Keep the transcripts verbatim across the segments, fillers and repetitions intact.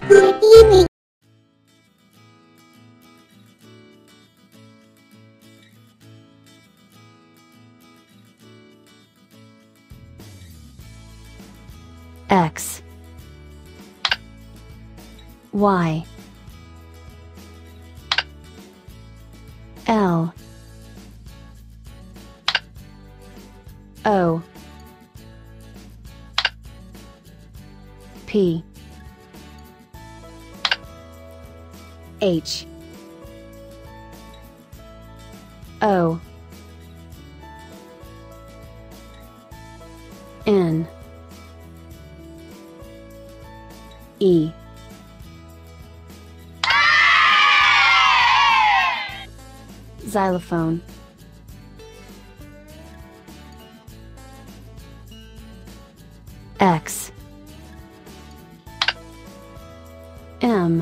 Yummy. X Y L O P H O N E Xylophone. X M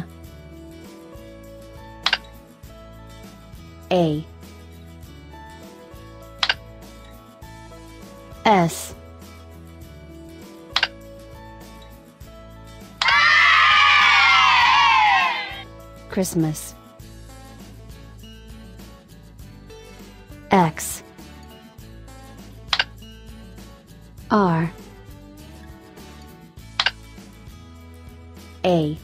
A S Christmas. X R A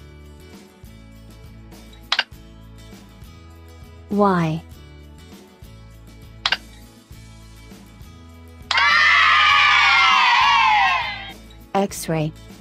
Y X-ray.